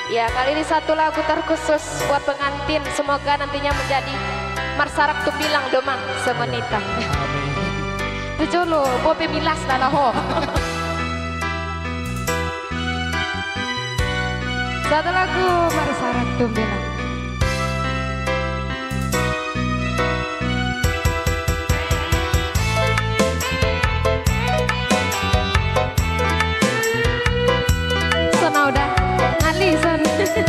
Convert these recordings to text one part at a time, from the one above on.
Ya, kali ini satu lagu terkhusus buat pengantin. Semoga nantinya menjadi marsarak tumbilang domang semenita. Tujuh lo, bobe milas dah ho. Satu lagu marsarak tumbilang. Sana udah ngali sana.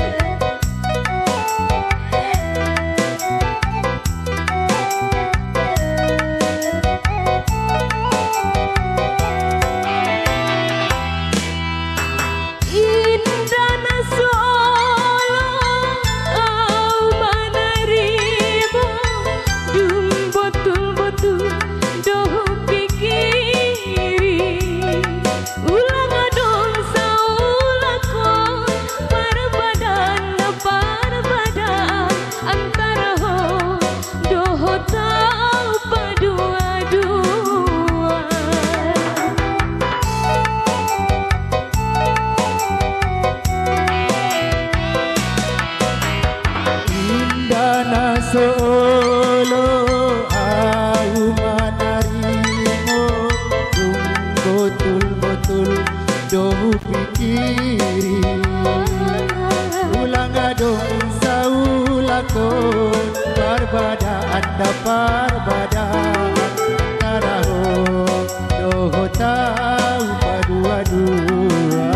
Solo aku menarimo betul-betul doh pikiri ulang adong saulakon perbadaan da perbadaan taraho doh tahu padua-dua.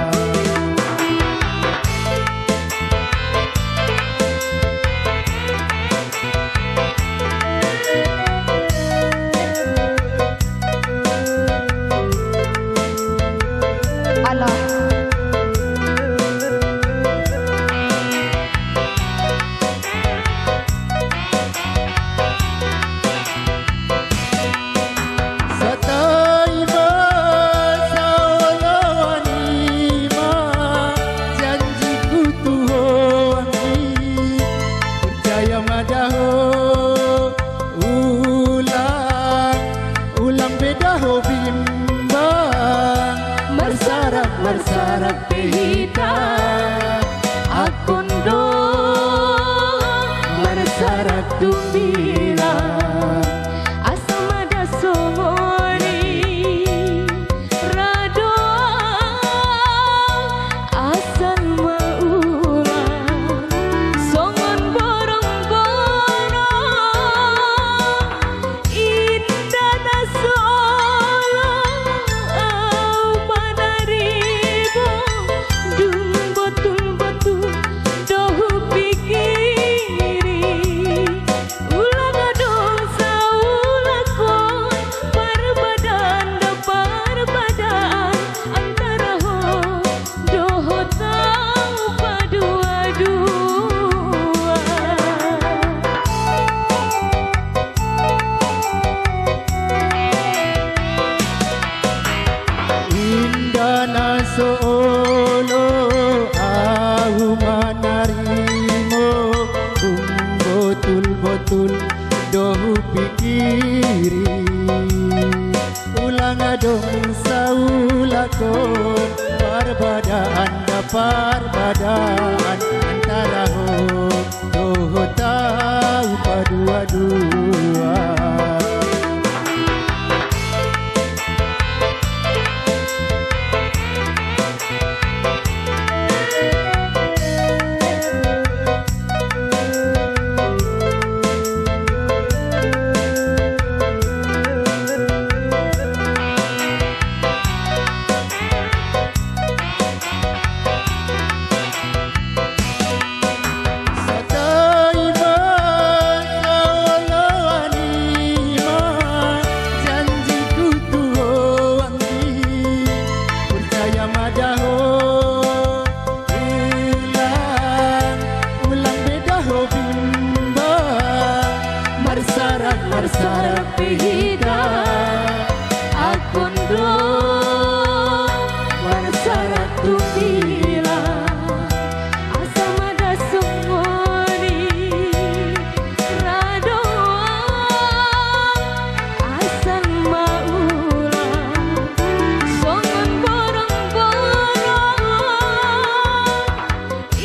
Marsarak pehita akon do marsarak tumbila asamada somoni rado asal maula songon borong-borong indana solo solo aku menarimo betul-betul doh pikiri ulang adong saulakon perbadaan da perbadaan antara ho doh tahu padua-dua. Marsarak pehita akon do marsarak tumbila asamada sumoni rado asal maula songon borong-borong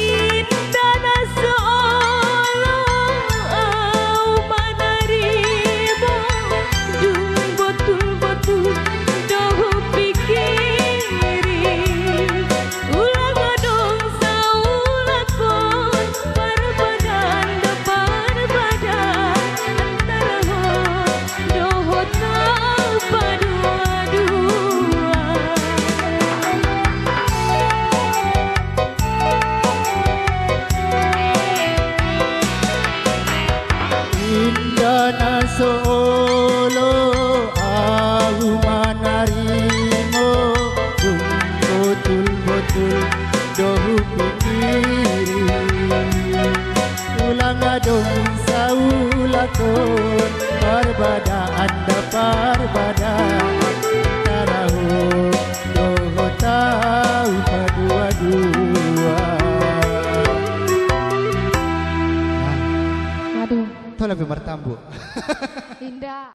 ulang adong saulakon Parbada anda parbada Tarahu doho tahu padua-dua. Aduh, Itu lebih mertambu. indah.